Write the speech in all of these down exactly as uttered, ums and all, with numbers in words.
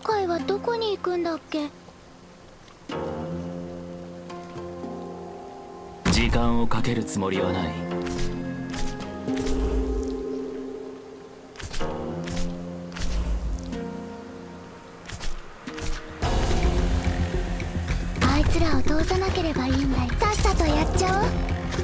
回はどこに行くんだっけ？ 時間をかけるつもりはない。 あいつらを通さなければいいんだよ。さっさとやっちゃおう。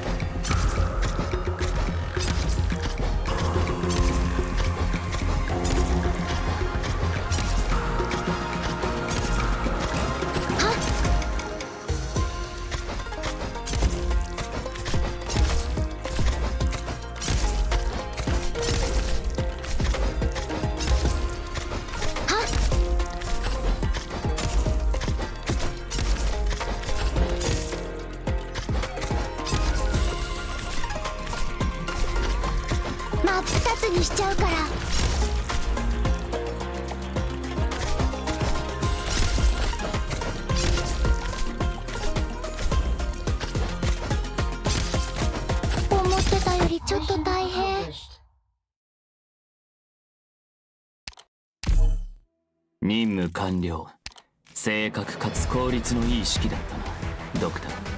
真っ二つにしちゃうから。思ってたよりちょっと大変。 任務完了。正確かつ効率のいい式だったな、ドクター。